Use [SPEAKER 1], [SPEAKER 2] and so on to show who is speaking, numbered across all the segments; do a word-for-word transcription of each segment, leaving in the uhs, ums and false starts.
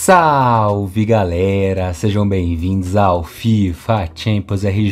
[SPEAKER 1] Salve galera, sejam bem-vindos ao FIFA Champions R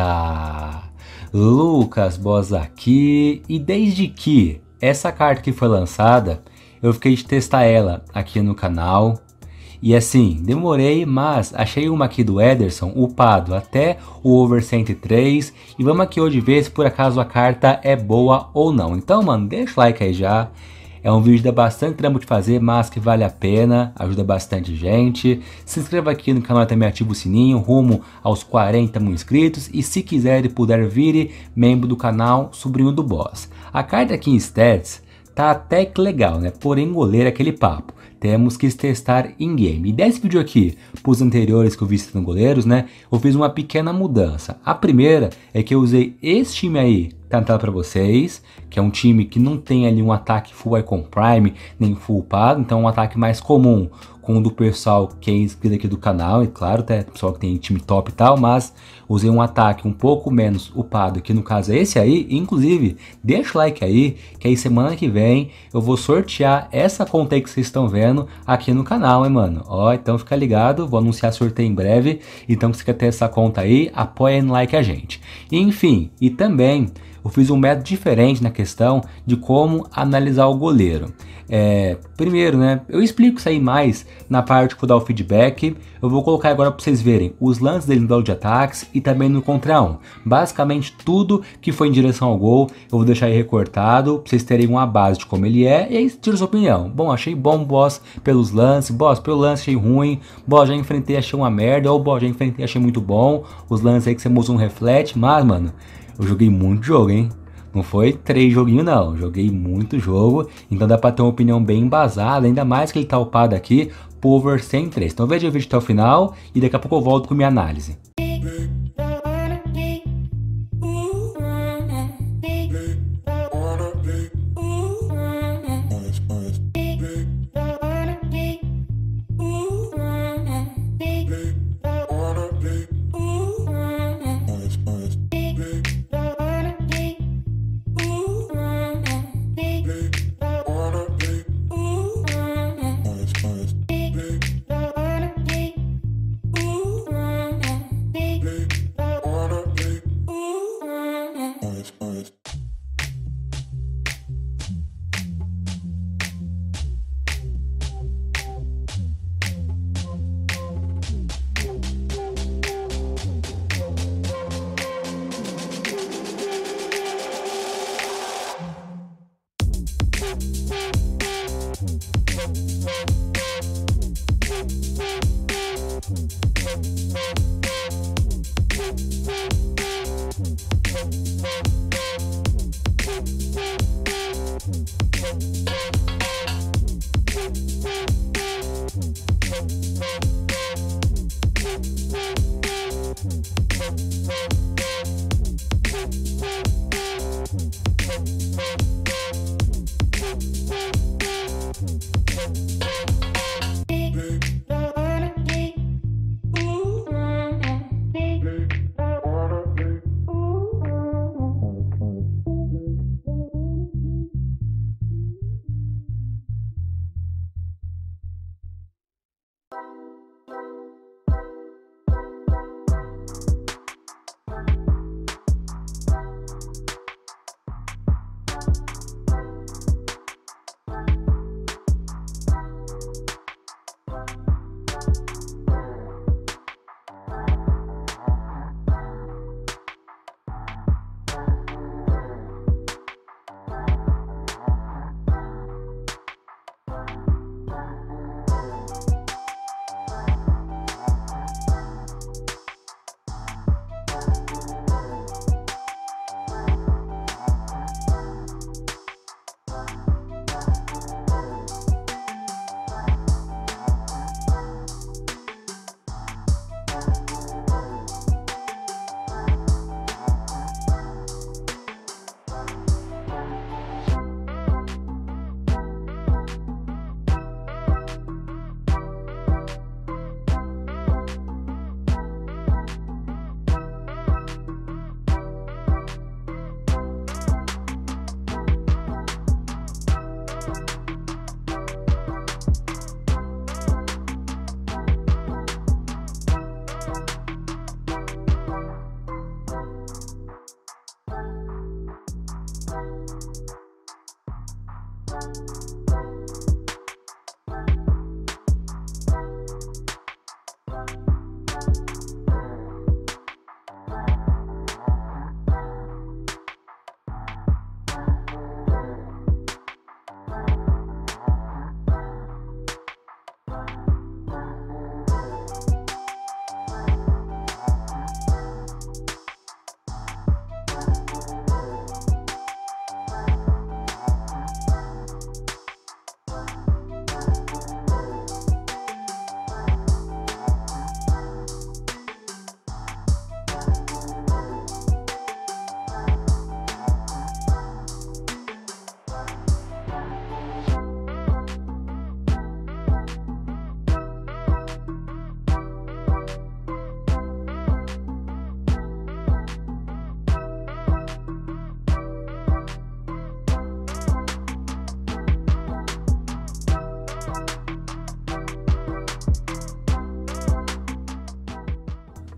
[SPEAKER 1] J. Lucas Boss aqui, e desde que essa carta que foi lançada, eu fiquei de testar ela aqui no canal. E assim, demorei, mas achei uma aqui do Ederson, upado até o over cento e três. E vamos aqui hoje ver se por acaso a carta é boa ou não. Então, mano, deixa o like aí já. É um vídeo que dá bastante trampo de fazer, mas que vale a pena, ajuda bastante gente. Se inscreva aqui no canal e também ativa o sininho, rumo aos quarenta mil inscritos. E se quiser e puder, vire membro do canal Sobrinho do Boss. A carta aqui em Stats tá até que legal, né? Porém, goleiro é aquele papo. Temos que testar em game. E desse vídeo aqui, para os anteriores que eu vi no goleiros, né? Eu fiz uma pequena mudança. A primeira é que eu usei esse time aí, tá na tela para vocês, que é um time que não tem ali um ataque full Icon Prime, nem full upado, então é um ataque mais comum com o do pessoal que é inscrito aqui do canal, e claro, até pessoal que tem time top e tal, mas usei um ataque um pouco menos upado, que no caso é esse aí. Inclusive, deixa o like aí, que aí semana que vem eu vou sortear essa conta aí que vocês estão vendo aqui no canal, hein, mano? Ó, então fica ligado, vou anunciar sorteio em breve, então se você quer ter essa conta aí, apoia no like a gente. Enfim, e também eu fiz um método diferente na questão de como analisar o goleiro. É, primeiro, né, eu explico isso aí mais na parte que eu vou dar o feedback. Eu vou colocar agora para vocês verem os lances dele no duelo de ataques e também no contra um. Basicamente tudo que foi em direção ao gol eu vou deixar aí recortado para vocês terem uma base de como ele é, e aí tira sua opinião. Bom, achei bom, boss, pelos lances, boss, pelo lance achei ruim, boss, já enfrentei, achei uma merda, ou boss, já enfrentei, achei muito bom. Os lances aí que você mostrou não reflete, mas mano, eu joguei muito jogo, hein? Não foi três joguinhos não, joguei muito jogo, então dá pra ter uma opinião bem embasada, ainda mais que ele tá upado aqui, por over cento e três. Então veja o vídeo até o final e daqui a pouco eu volto com minha análise.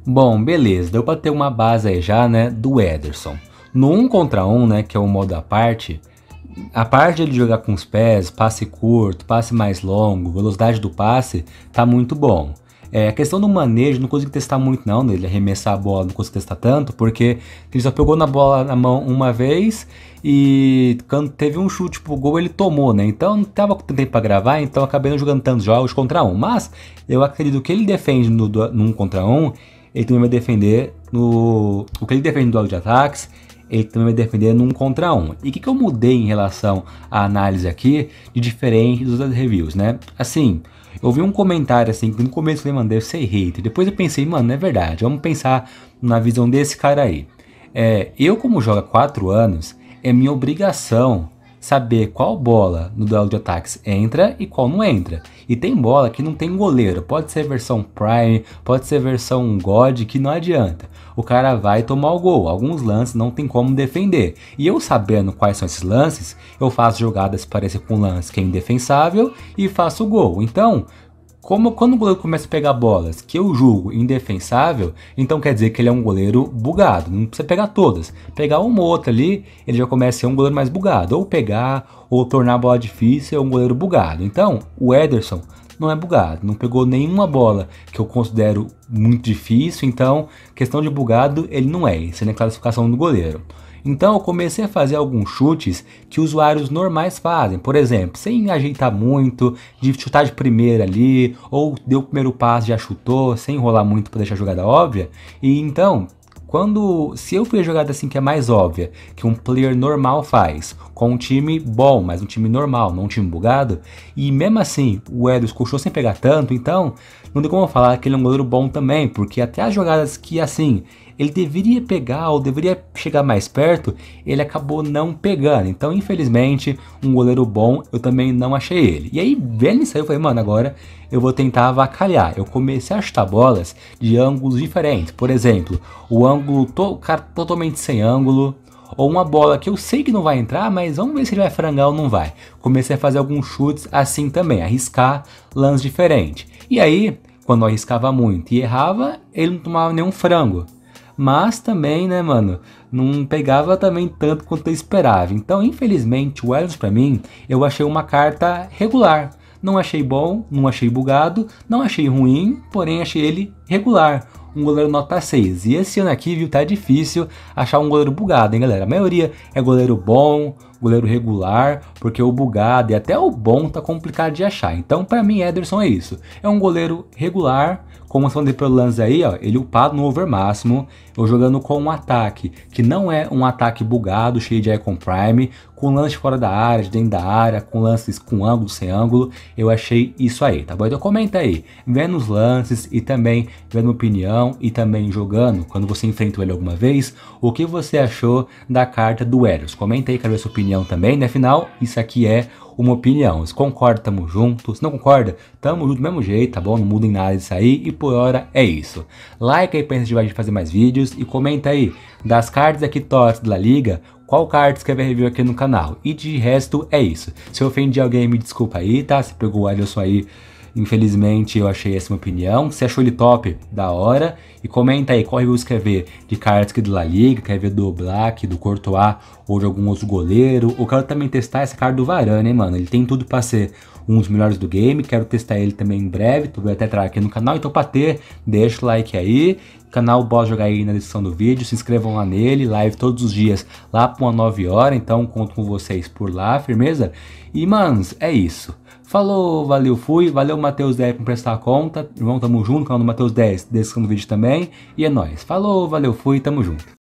[SPEAKER 1] Bom, beleza, deu pra ter uma base aí já, né, do Ederson. No um contra um, né, que é o modo à parte, a parte de ele jogar com os pés, passe curto, passe mais longo, velocidade do passe, tá muito bom. É, a questão do manejo, não consegui testar muito não, dele arremessar a bola, não consegui testar tanto, porque ele só pegou na bola na mão uma vez e quando teve um chute pro gol ele tomou, né? Então não tava com tempo pra gravar, então acabei não jogando tantos jogos contra um. Mas eu acredito que ele defende no, no um contra um, ele também vai defender no... O que ele defende no duelo de ataques, ele também vai defender num contra um. E o que, que eu mudei em relação à análise aqui, de diferente dos outros reviews, né? Assim, eu vi um comentário assim, que no começo eu falei, mano, deve ser hater. Depois eu pensei, mano, não é verdade, vamos pensar na visão desse cara aí. É, eu como jogo há quatro anos, é minha obrigação saber qual bola no duelo de ataques entra e qual não entra. E tem bola que não tem goleiro, pode ser versão Prime, pode ser versão God, que não adianta. O cara vai tomar o gol, alguns lances não tem como defender. E eu sabendo quais são esses lances, eu faço jogadas parecer com lance que é indefensável e faço o gol. Então, como quando o goleiro começa a pegar bolas que eu julgo indefensável, então quer dizer que ele é um goleiro bugado. Não precisa pegar todas. Pegar uma ou outra ali, ele já começa a ser um goleiro mais bugado. Ou pegar, ou tornar a bola difícil, é um goleiro bugado. Então, o Ederson não é bugado. Não pegou nenhuma bola que eu considero muito difícil. Então, questão de bugado, ele não é. Isso é na classificação do goleiro. Então eu comecei a fazer alguns chutes que usuários normais fazem, por exemplo, sem ajeitar muito, de chutar de primeira ali, ou deu o primeiro passo já chutou, sem enrolar muito para deixar a jogada óbvia. E então, quando, se eu fizer a jogada assim que é mais óbvia, que um player normal faz, com um time bom, mas um time normal, não um time bugado, e mesmo assim o Ederson coxou sem pegar tanto, então não tem como eu falar que ele é um goleiro bom também, porque até as jogadas que assim ele deveria pegar ou deveria chegar mais perto, ele acabou não pegando. Então, infelizmente, um goleiro bom, eu também não achei ele. E aí, vendo isso aí, eu falei, mano, agora eu vou tentar avacalhar. Eu comecei a chutar bolas de ângulos diferentes. Por exemplo, o ângulo, to, cara, totalmente sem ângulo, ou uma bola que eu sei que não vai entrar, mas vamos ver se ele vai frangar ou não vai. Comecei a fazer alguns chutes assim também, arriscar lances diferentes. E aí, quando eu arriscava muito e errava, ele não tomava nenhum frango. Mas também, né, mano, não pegava também tanto quanto eu esperava. Então, infelizmente, o Ederson pra mim, eu achei uma carta regular. Não achei bom, não achei bugado, não achei ruim, porém achei ele regular. Um goleiro nota seis. E esse ano aqui, viu, tá difícil achar um goleiro bugado, hein, galera? A maioria é goleiro bom, goleiro regular, porque o bugado e até o bom tá complicado de achar. Então, pra mim, Ederson é isso. É um goleiro regular, como estão de pelo lance aí, ó, ele upado no over máximo, eu jogando com um ataque que não é um ataque bugado, cheio de Icon Prime, com lance fora da área, de dentro da área, com lances com ângulo, sem ângulo, eu achei isso aí, tá bom? Então comenta aí, vendo os lances e também vendo opinião e também jogando, quando você enfrentou ele alguma vez, o que você achou da carta do Ederson. Comenta aí, quero ver sua opinião também, né? Afinal, isso aqui é uma opinião. Se concorda, tamo junto. Se não concorda, tamo junto do mesmo jeito, tá bom? Não muda em nada disso aí. E por hora é isso. Like aí pra gente fazer mais vídeos. E comenta aí, das cartas aqui tortas da Liga, qual carta você quer ver review aqui no canal. E de resto é isso. Se eu ofendi alguém, me desculpa aí, tá? Se pegou o Ederson aí, infelizmente eu achei essa minha opinião. Se achou ele top, da hora. E comenta aí qual review você quer ver de cartas aqui do La Liga, quer ver do Black, do Courtois ou de algum outro goleiro. Ou quero também testar essa carta do Varane, hein, mano. Ele tem tudo pra ser um dos melhores do game. Quero testar ele também em breve. Tu vai até trazer aqui no canal. Então pra ter, deixa o like aí. Canal Boss Jogar aí na descrição do vídeo. Se inscrevam lá nele. Live todos os dias lá por uma nove horas. Então conto com vocês por lá, firmeza? E, manos, é isso. Falou, valeu, fui. Valeu, Matheus dez por prestar a conta. Irmão, tamo junto. Canal do Matheus dez, descrição do vídeo também. E é nóis. Falou, valeu, fui. Tamo junto.